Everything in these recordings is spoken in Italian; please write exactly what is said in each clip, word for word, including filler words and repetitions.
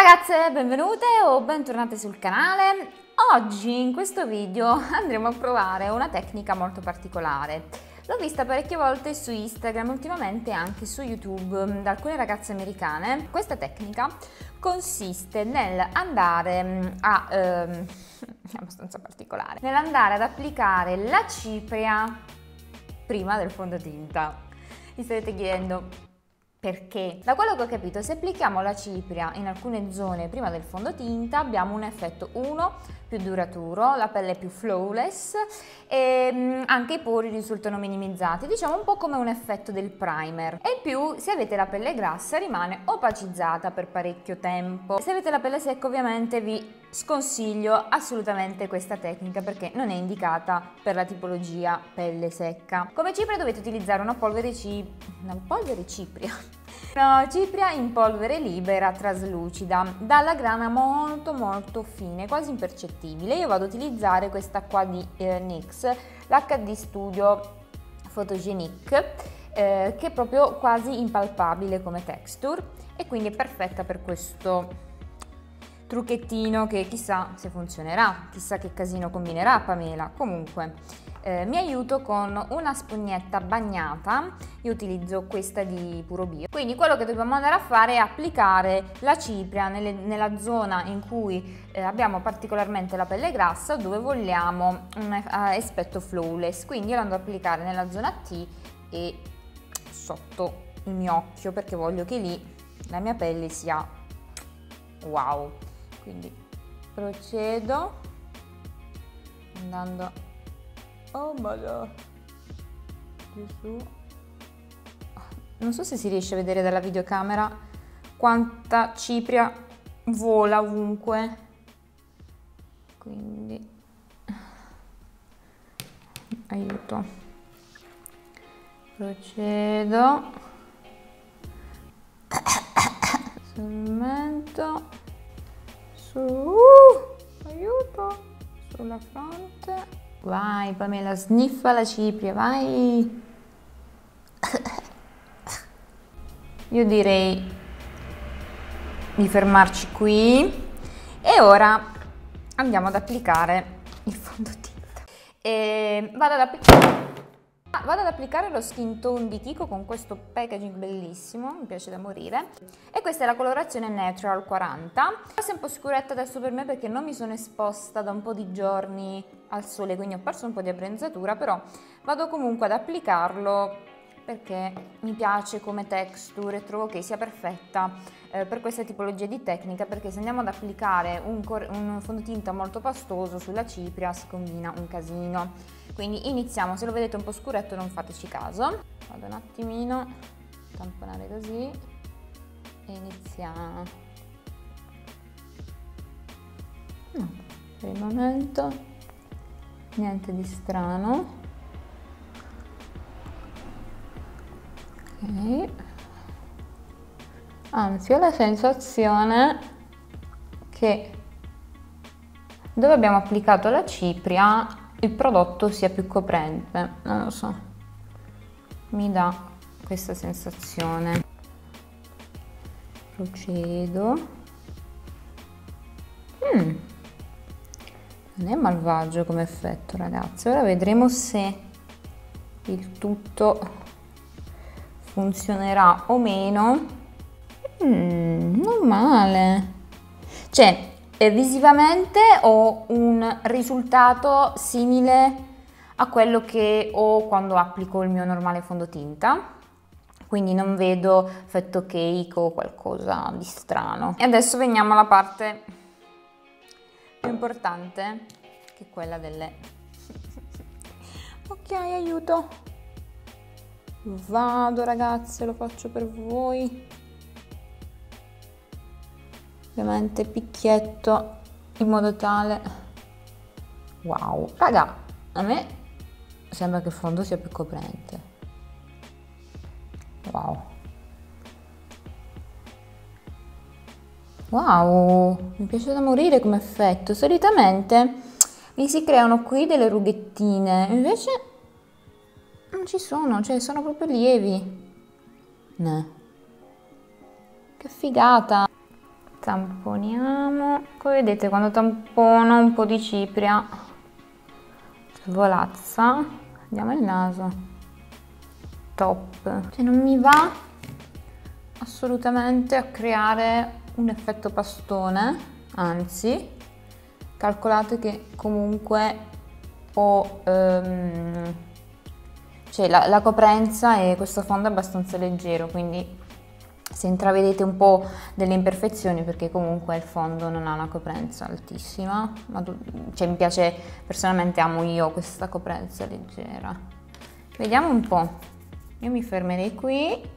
ragazze, benvenute o bentornate sul canale. Oggi in questo video andremo a provare una tecnica molto particolare. L'ho vista parecchie volte su Instagram, ultimamente anche su YouTube da alcune ragazze americane. Questa tecnica consiste nell'andare a ehm, è abbastanza particolare nell'andare ad applicare la cipria prima del fondotinta. Vi starete chiedendo perché? Da quello che ho capito, se applichiamo la cipria in alcune zone prima del fondotinta abbiamo un effetto uno più duraturo, la pelle è più flawless e anche i pori risultano minimizzati, diciamo un po' come un effetto del primer. E in più, se avete la pelle grassa, rimane opacizzata per parecchio tempo. Se avete la pelle secca, ovviamente vi sconsiglio assolutamente questa tecnica perché non è indicata per la tipologia pelle secca. Come cipria dovete utilizzare una polvere cipria, una polvere cipria, una cipria in polvere libera traslucida, dalla grana molto molto fine, quasi impercettibile. Io vado ad utilizzare questa qua di eh, N Y X, l'H D Studio Photogenic, eh, che è proprio quasi impalpabile come texture e quindi è perfetta per questo trucchettino che chissà se funzionerà, chissà che casino combinerà Pamela. Comunque eh, mi aiuto con una spugnetta bagnata, io utilizzo questa di Puro Bio. Quindi quello che dobbiamo andare a fare è applicare la cipria nelle, nella zona in cui eh, abbiamo particolarmente la pelle grassa, dove vogliamo un uh, aspetto flawless. Quindi io lo andrò ad applicare nella zona T e sotto il mio occhio, perché voglio che lì la mia pelle sia wow. Quindi procedo andando oh madonna giù su. Non so se si riesce a vedere dalla videocamera quanta cipria vola ovunque, quindi aiuto, procedo sul mento, su, uh, aiuto, sulla fronte. Vai Pamela, sniffa la cipria, vai. Io direi di fermarci qui e ora andiamo ad applicare il fondotinta. E vado ad applicare Vado ad applicare lo Skin Tone di Kiko con questo packaging bellissimo, mi piace da morire. E questa è la colorazione Natural quaranta. Questa è un po' scuretta adesso per me perché non mi sono esposta da un po' di giorni al sole, quindi ho perso un po' di abbronzatura, però vado comunque ad applicarlo perché mi piace come texture e trovo che sia perfetta eh, per questa tipologia di tecnica, perché se andiamo ad applicare un, un fondotinta molto pastoso sulla cipria si combina un casino. Quindi iniziamo, se lo vedete un po' scuretto non fateci caso. Vado un attimino a tamponare così e iniziamo. No, per il momento niente di strano. Ok. Anzi, ho la sensazione che dove abbiamo applicato la cipria il prodotto sia più coprente, non lo so, mi dà questa sensazione. Procedo. Mm. Non è malvagio come effetto, ragazzi. Ora vedremo se il tutto funzionerà o meno. Mm, non male. Cioè, E visivamente ho un risultato simile a quello che ho quando applico il mio normale fondotinta, quindi non vedo effetto cake o qualcosa di strano. E adesso veniamo alla parte più importante, che è quella delle... Ok, aiuto! Vado ragazze, lo faccio per voi. Ovviamente picchietto in modo tale, wow, raga, a me sembra che il fondo sia più coprente. Wow, wow, mi piace da morire come effetto. Solitamente mi si creano qui delle rughettine, invece non ci sono, cioè sono proprio lievi. No. Che figata! tamponiamo. Come vedete, quando tampono un po' di cipria svolazza. Andiamo il naso, top. Cioè non mi va assolutamente a creare un effetto pastone, anzi calcolate che comunque ho ehm, cioè la, la coprenza e questo fondo è abbastanza leggero, quindi se intravedete un po' delle imperfezioni perché comunque il fondo non ha una coprenza altissima, ma cioè mi piace, personalmente amo io questa coprenza leggera. Vediamo un po', io mi fermerei qui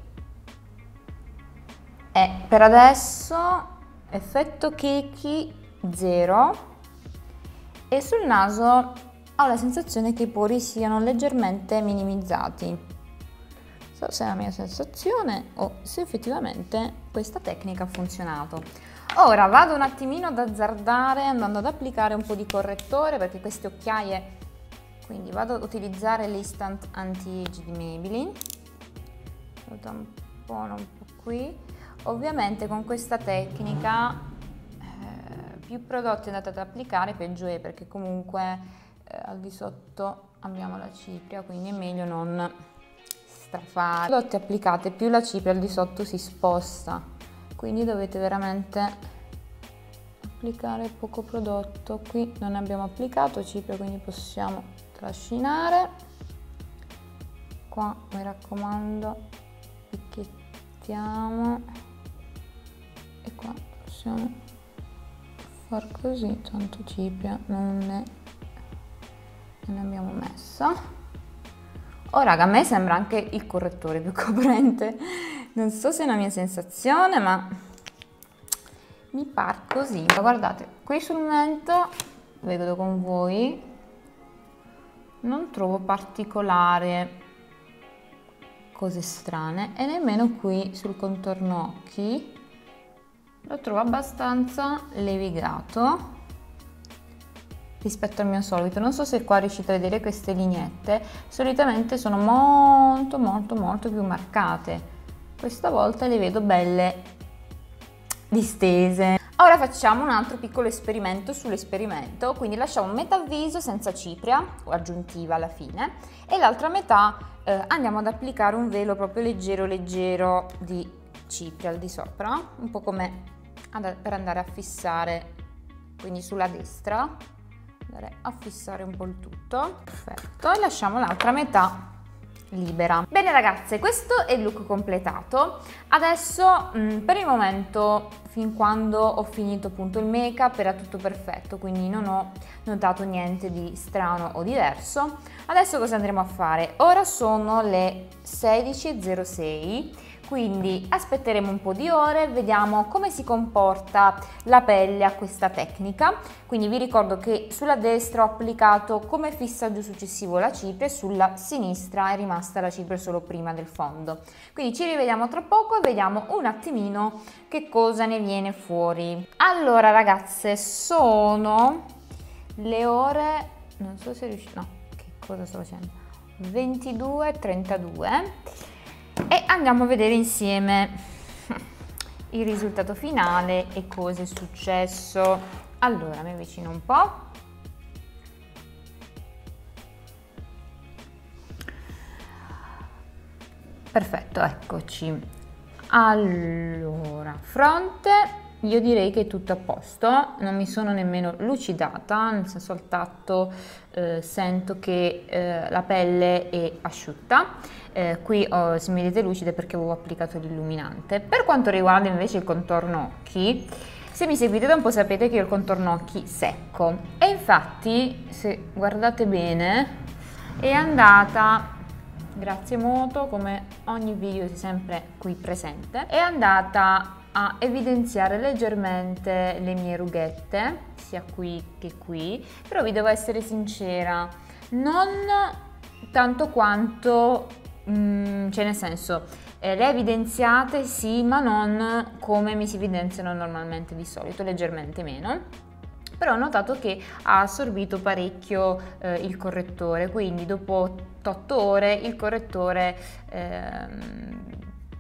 e per adesso effetto cakey zero, e sul naso ho la sensazione che i pori siano leggermente minimizzati. Non so se è la mia sensazione o se effettivamente questa tecnica ha funzionato. Ora vado un attimino ad azzardare andando ad applicare un po' di correttore, perché queste occhiaie, quindi vado ad utilizzare l'Instant Anti-Age di Maybelline, lo tampono un po' qui. Ovviamente con questa tecnica più prodotti andate ad applicare peggio è, perché comunque eh, al di sotto abbiamo la cipria, quindi è meglio non strafare. Prodotti applicate più la cipria al di sotto si sposta, quindi dovete veramente applicare poco prodotto. Qui non abbiamo applicato cipria, quindi possiamo trascinare. Qua mi raccomando picchettiamo e qua possiamo far così, tanto cipria non ne, non ne abbiamo messa. Oh raga, a me sembra anche il correttore più coprente, non so se è una mia sensazione, ma mi par così. Guardate, qui sul mento, vedo con voi, non trovo particolare cose strane, e nemmeno qui sul contorno occhi lo trovo abbastanza levigato rispetto al mio solito. Non so se qua riuscite a vedere queste lineette, solitamente sono molto molto molto più marcate, questa volta le vedo belle distese. Ora facciamo un altro piccolo esperimento sull'esperimento, quindi lasciamo metà viso senza cipria o aggiuntiva alla fine, e l'altra metà eh, andiamo ad applicare un velo proprio leggero leggero di cipria al di sopra, un po' come per andare a fissare, quindi sulla destra andare a fissare un po' il tutto. Perfetto, e lasciamo l'altra metà libera. Bene ragazze, questo è il look completato. Adesso mh, per il momento, fin quando ho finito appunto il make up, era tutto perfetto, quindi non ho notato niente di strano o diverso. Adesso cosa andremo a fare? Ora sono le sedici e zero sei, quindi aspetteremo un po' di ore, vediamo come si comporta la pelle a questa tecnica. Quindi vi ricordo che sulla destra ho applicato come fissaggio successivo la cipria e sulla sinistra è rimasta la cipria solo prima del fondo. Quindi ci rivediamo tra poco e vediamo un attimino che cosa ne viene fuori. Allora ragazze, sono le ore, non so se riuscite, no, che cosa sto facendo, ventidue e trentadue. E andiamo a vedere insieme il risultato finale e cosa è successo. Allora, mi avvicino un po'. Perfetto, eccoci. Allora, fronte, io direi che è tutto a posto, non mi sono nemmeno lucidata, nel senso al tatto eh, sento che eh, la pelle è asciutta. Eh, qui oh, se mi vedete lucide perché avevo applicato l'illuminante. Per quanto riguarda invece il contorno occhi, se mi seguite da un po' sapete che io ho il contorno occhi secco, e infatti se guardate bene è andata, grazie Moto, come ogni video sei sempre qui presente, è andata a evidenziare leggermente le mie rughette, sia qui che qui, però vi devo essere sincera, non tanto quanto, mm, cioè nel senso, eh, le evidenziate sì, ma non come mi si evidenziano normalmente di solito, leggermente meno. Però ho notato che ha assorbito parecchio eh, il correttore, quindi dopo otto ore il correttore ehm,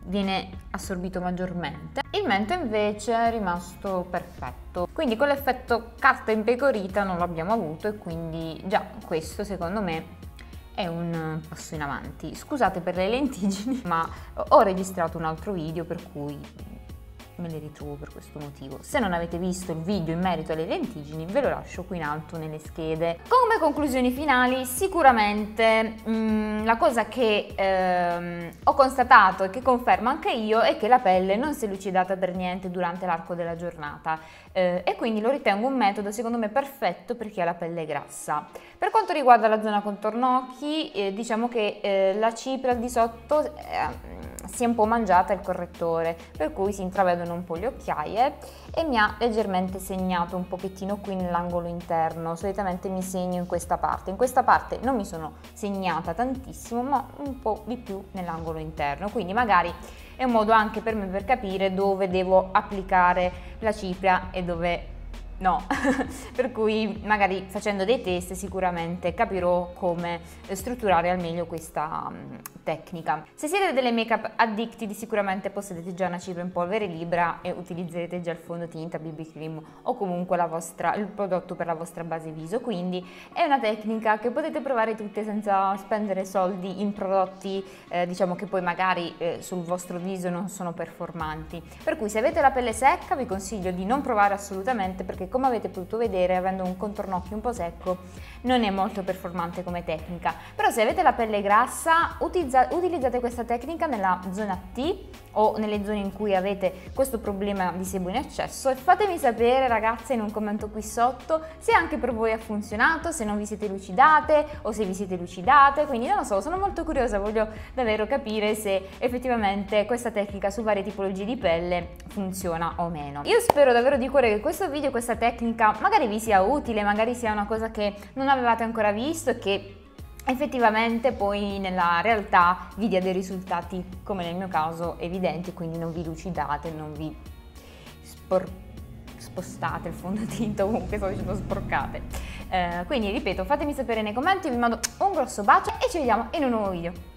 viene assorbito maggiormente. Il mento invece è rimasto perfetto, quindi con l'effetto carta impecorita non l'abbiamo avuto e quindi già questo secondo me è un passo in avanti. Scusate per le lentiggini, ma ho registrato un altro video per cui me le ritrovo per questo motivo. Se non avete visto il video in merito alle lentiggini ve lo lascio qui in alto nelle schede. Come conclusioni finali, sicuramente mh, la cosa che ehm, ho constatato e che confermo anche io è che la pelle non si è lucidata per niente durante l'arco della giornata eh, e quindi lo ritengo un metodo secondo me perfetto per chi ha la pelle grassa. Per quanto riguarda la zona contorno occhi, eh, diciamo che eh, la cipria al di sotto eh, si è un po' mangiata il correttore, per cui si intravedono un po' le occhiaie e mi ha leggermente segnato un pochettino qui nell'angolo interno. Solitamente mi segno in questa parte, in questa parte non mi sono segnata tantissimo, ma un po' di più nell'angolo interno, quindi magari è un modo anche per me per capire dove devo applicare la cipria e dove no, per cui magari facendo dei test sicuramente capirò come strutturare al meglio questa um, tecnica. Se siete delle make-up addicted sicuramente possedete già una cipria in polvere libera e utilizzerete già il fondotinta, B B cream o comunque la vostra, il prodotto per la vostra base viso, quindi è una tecnica che potete provare tutte senza spendere soldi in prodotti eh, diciamo che poi magari eh, sul vostro viso non sono performanti, per cui se avete la pelle secca vi consiglio di non provare assolutamente, perché come avete potuto vedere, avendo un contorno occhio un po' secco, non è molto performante come tecnica. Però se avete la pelle grassa, utilizza, utilizzate questa tecnica nella zona T o nelle zone in cui avete questo problema di sebo in eccesso e fatemi sapere ragazze in un commento qui sotto se anche per voi ha funzionato, se non vi siete lucidate o se vi siete lucidate, quindi non lo so, sono molto curiosa, voglio davvero capire se effettivamente questa tecnica su varie tipologie di pelle funziona o meno. Io spero davvero di cuore che questo video, questa tecnica magari vi sia utile, magari sia una cosa che non avevate ancora visto e che effettivamente poi nella realtà vi dia dei risultati, come nel mio caso, evidenti, quindi non vi lucidate, non vi spor spostate il fondotinta, comunque sto dicendo sporcate. Eh, quindi ripeto, fatemi sapere nei commenti, vi mando un grosso bacio e ci vediamo in un nuovo video.